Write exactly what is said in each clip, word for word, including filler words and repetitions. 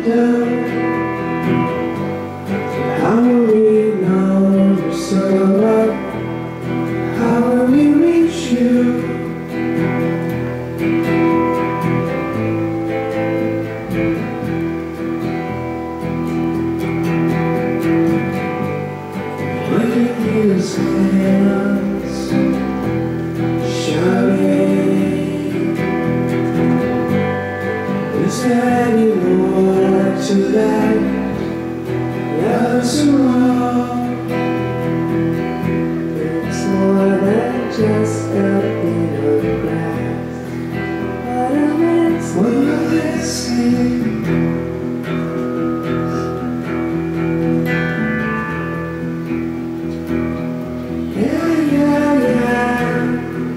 window. How will we know you're still up? How will we reach you? When you silence, shouting, is there any more to that? Love's wrong. It's more than just a bit of grass. What a mess. What a blessing. Yeah, yeah, yeah.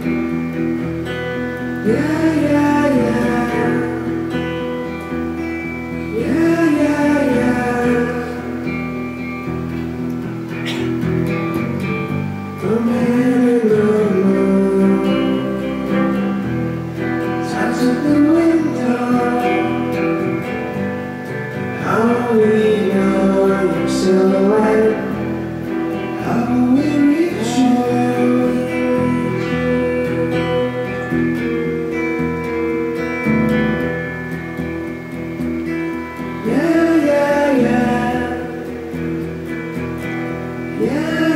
Yeah, yeah, yeah. Yeah, yeah, yeah. A man in the moon taps at the window. How will we know you're still alive? How will we reach you? Yeah, yeah, yeah. Yeah.